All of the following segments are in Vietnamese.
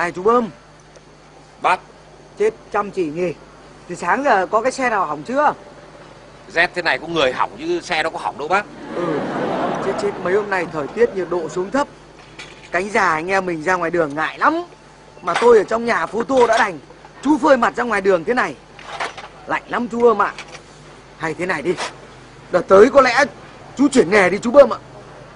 Này chú Bơm. Bác. Chết chăm chỉ nhỉ. Từ sáng giờ có cái xe nào hỏng chưa? Rét thế này có người hỏng chứ xe đâu có hỏng đâu bác. Chết mấy hôm nay thời tiết nhiệt độ xuống thấp. Cánh già anh em mình ra ngoài đường ngại lắm. Mà tôi ở trong nhà photo đã đành. Chú phơi mặt ra ngoài đường thế này lạnh lắm chú Bơm ạ. Hay thế này đi, đợt tới có lẽ chú chuyển nghề đi chú Bơm ạ.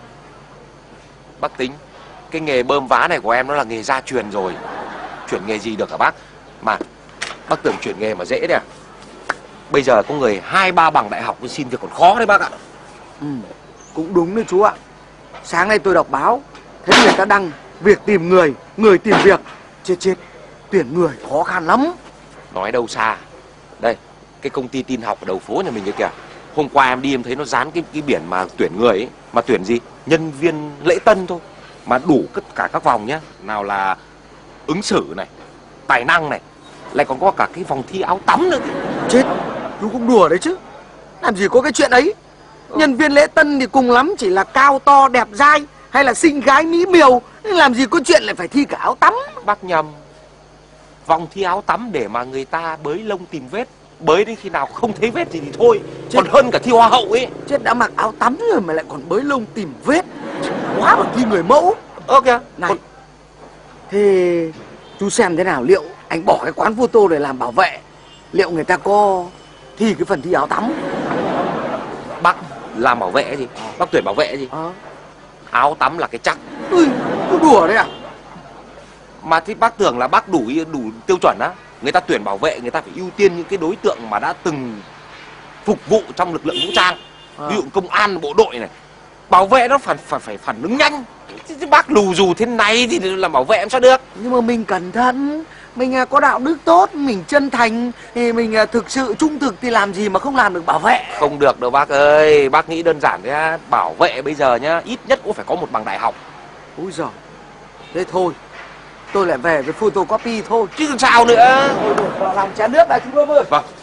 Bác tính cái nghề bơm vá này của em nó là nghề gia truyền rồi. Chuyển nghề gì được hả bác? Mà bác tưởng chuyển nghề mà dễ đấy à? Bây giờ có người 2-3 bằng đại học xin việc còn khó đấy bác ạ. Cũng đúng đấy chú ạ. Sáng nay tôi đọc báo, thấy người ta đăng việc tìm người, người tìm việc. Chết, tuyển người khó khăn lắm. Nói đâu xa. Đây, cái công ty tin học ở đầu phố nhà mình kia kìa. Hôm qua em đi em thấy nó dán cái biển mà tuyển người ấy. Mà tuyển gì? Nhân viên lễ tân thôi. Mà đủ tất cả các vòng nhá. Nào là ứng xử này, tài năng này, lại còn có cả cái vòng thi áo tắm nữa. Chết, chú cũng đùa đấy chứ. Làm gì có cái chuyện ấy. Nhân viên lễ tân thì cùng lắm chỉ là cao to đẹp dai, hay là xinh gái mỹ miều. Làm gì có chuyện lại phải thi cả áo tắm. Bác nhầm. Vòng thi áo tắm để mà người ta bới lông tìm vết. Bới đến khi nào không thấy vết gì thì thôi. Còn hơn cả thi hoa hậu ấy. Chết, đã mặc áo tắm rồi mà lại còn bới lông tìm vết. Quá mà thi người mẫu. Kìa. Này, thế chú xem thế nào, liệu anh bỏ cái quán photo để làm bảo vệ, liệu người ta có thi cái phần thi áo tắm? Bác làm bảo vệ gì? Bác tuyển bảo vệ gì? Áo tắm là cái chắc. Chú đùa đấy à? Mà thì bác tưởng là bác đủ tiêu chuẩn á. Người ta tuyển bảo vệ, người ta phải ưu tiên những cái đối tượng mà đã từng phục vụ trong lực lượng vũ trang. Ví dụ công an, bộ đội này. Bảo vệ nó phải phản ứng nhanh. Chứ bác lù dù thế này thì làm bảo vệ em sao được? Nhưng mà mình cẩn thận, mình có đạo đức tốt, mình chân thành, thì mình thực sự trung thực thì làm gì mà không làm được bảo vệ. Không được đâu bác ơi. Bác nghĩ đơn giản thế á. Bảo vệ bây giờ nhá, ít nhất cũng phải có một bằng đại học. Úi giời, thế thôi, tôi lại về với photocopy thôi. Chứ làm sao nữa. Thôi vào làm chén nước đã chú Bơm ơi. Vâng.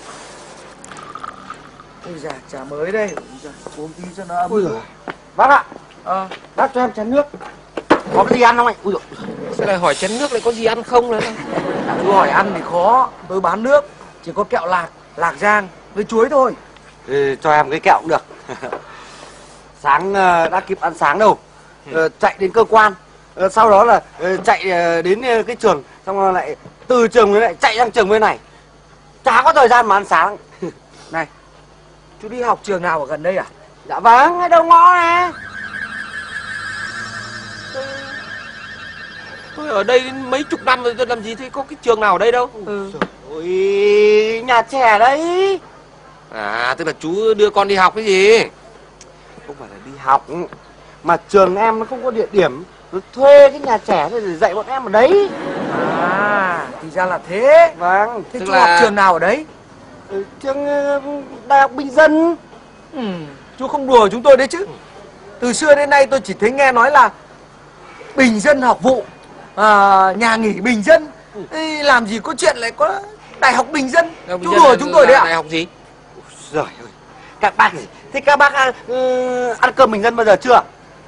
Ôi giời, trà mới đây. Uống tí cho nó ấm. Ôi giời. Bác ạ. Bác cho em chén nước. Có cái gì ăn không anh? Ui dồi. Sao lại hỏi chén nước lại có gì ăn không nữa? Chú hỏi ăn thì khó. Tôi bán nước chỉ có kẹo lạc, lạc rang với chuối thôi. Cho em cái kẹo cũng được. Sáng đã kịp ăn sáng đâu. Chạy đến cơ quan, sau đó là chạy đến cái trường, xong rồi lại từ trường với lại chạy sang trường bên này. Chả có thời gian mà ăn sáng. Này, chú đi học trường nào ở gần đây à? Dạ vâng, ngay đầu ngõ này. Tôi ở đây đến mấy chục năm rồi, tôi làm gì thấy có cái trường nào ở đây đâu. Ôi, nhà trẻ đấy. À, tức là chú đưa con đi học cái gì? Không phải là đi học, mà trường em nó không có địa điểm, nó thuê cái nhà trẻ để dạy bọn em ở đấy. À, thì ra là thế. Vâng. Thế chú học trường nào ở đấy? Trường Đại học Bình Dân. Chú không đùa chúng tôi đấy chứ. Từ xưa đến nay tôi chỉ thấy nghe nói là Bình Dân học vụ, nhà nghỉ Bình Dân. Làm gì có chuyện lại có Đại học Bình Dân. Chú đùa chúng tôi đấy ạ? Đại học gì? Giời ơi, các bác gì? Thế các bác ăn cơm Bình Dân bao giờ chưa?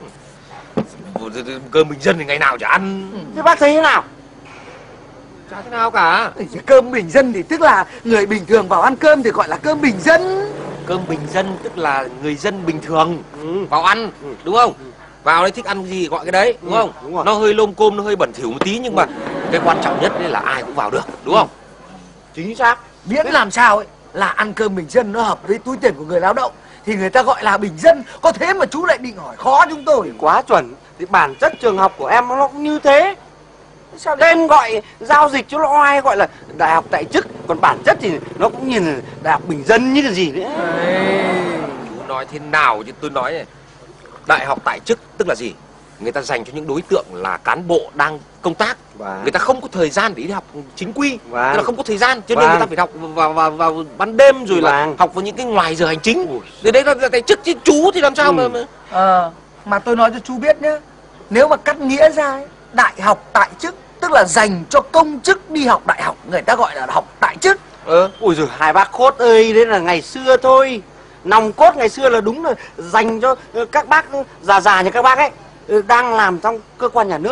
Cơm Bình Dân thì ngày nào chả ăn. Thế bác thấy thế nào? Chả thế nào cả. Cơm Bình Dân thì tức là người bình thường vào ăn cơm thì gọi là cơm Bình Dân. Cơm Bình Dân tức là người dân bình thường vào ăn, đúng không? Vào đây thích ăn gì gọi cái đấy, đúng không? Đúng rồi. Nó hơi lôm côm, nó hơi bẩn thỉu một tí, nhưng mà cái quan trọng nhất đấy là ai cũng vào được, đúng không? Chính xác. Miễn làm sao ấy là ăn cơm Bình Dân nó hợp với túi tiền của người lao động thì người ta gọi là Bình Dân. Có thế mà chú lại định hỏi khó chúng tôi. Quá chuẩn. Thì bản chất trường học của em nó cũng như thế. Sao tên gọi giao dịch cho nó ai gọi là đại học tại chức, còn bản chất thì nó cũng nhìn đại học Bình Dân như cái gì nữa. Chú nói thế nào chứ tôi nói này. Đại học tại chức tức là gì? Người ta dành cho những đối tượng là cán bộ đang công tác. Người ta không có thời gian để đi học chính quy. Người ta không có thời gian, cho nên người ta phải học vào ban đêm, rồi là học vào những cái ngoài giờ hành chính. Để đấy là tại chức, chứ chú thì làm sao mà tôi nói cho chú biết nhá. Nếu mà cắt nghĩa ra ấy, đại học tại chức tức là dành cho công chức đi học đại học, người ta gọi là học tại chức. Ôi giời, hai bác Khốt ơi, đấy là ngày xưa thôi. Nòng cốt ngày xưa là đúng là dành cho các bác già già như các bác ấy, đang làm trong cơ quan nhà nước.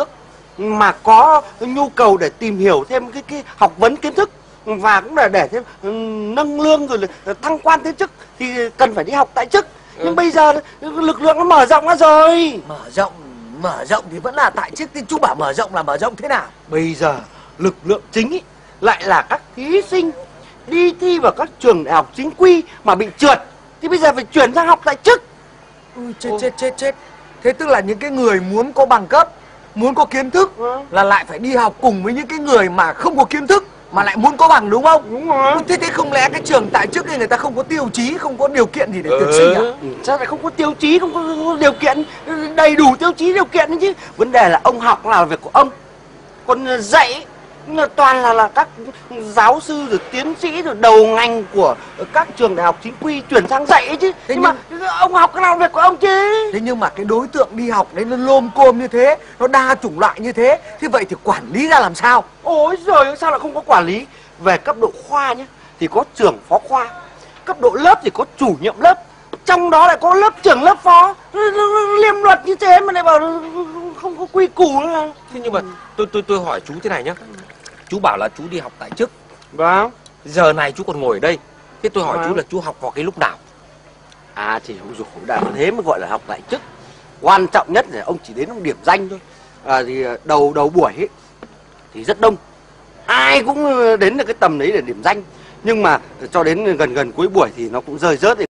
mà có nhu cầu để tìm hiểu thêm cái học vấn kiến thức và cũng là để thêm nâng lương rồi là thăng quan tiến chức thì cần phải đi học tại chức. Nhưng bây giờ lực lượng nó mở rộng ra rồi. Mở rộng thì vẫn là tại chức, thì chú bảo mở rộng là mở rộng thế nào? Bây giờ lực lượng chính ý, lại là các thí sinh đi thi vào các trường đại học chính quy mà bị trượt thì bây giờ phải chuyển sang học tại chức. Ui, chết. Thế tức là những cái người muốn có bằng cấp, muốn có kiến thức là lại phải đi học cùng với những cái người mà không có kiến thức mà lại muốn có bằng, đúng không? Đúng rồi. Thế không lẽ cái trường tại chức thì người ta không có tiêu chí, không có điều kiện gì để tuyển sinh à? Sao lại không có tiêu chí, không có điều kiện? Đầy đủ tiêu chí điều kiện chứ. Vấn đề là ông học là việc của ông, còn dạy toàn là các giáo sư rồi tiến sĩ rồi đầu ngành của các trường đại học chính quy chuyển sang dạy ấy chứ. Nhưng mà ông học cái nào việc của ông chứ. Thế nhưng mà cái đối tượng đi học đấy nó lôm côm như thế, nó đa chủng loại như thế, thế vậy thì quản lý ra làm sao? Ôi giời, sao lại không có quản lý? Về cấp độ khoa nhé thì có trưởng phó khoa, cấp độ lớp thì có chủ nhiệm lớp, trong đó lại có lớp trưởng lớp phó. Liêm luật như thế mà lại bảo không có quy củ nữa. Thế nhưng mà tôi hỏi chú thế này nhá. Chú bảo là chú đi học tại chức. Vâng. Giờ này chú còn ngồi ở đây. Thế tôi hỏi chú là chú học vào cái lúc nào? Thì không dù đã thế mới gọi là học tại chức. Quan trọng nhất là ông chỉ đến ông điểm danh thôi. Thì đầu buổi ấy thì rất đông, ai cũng đến được cái tầm đấy để điểm danh. Nhưng mà cho đến gần cuối buổi thì nó cũng rơi rớt.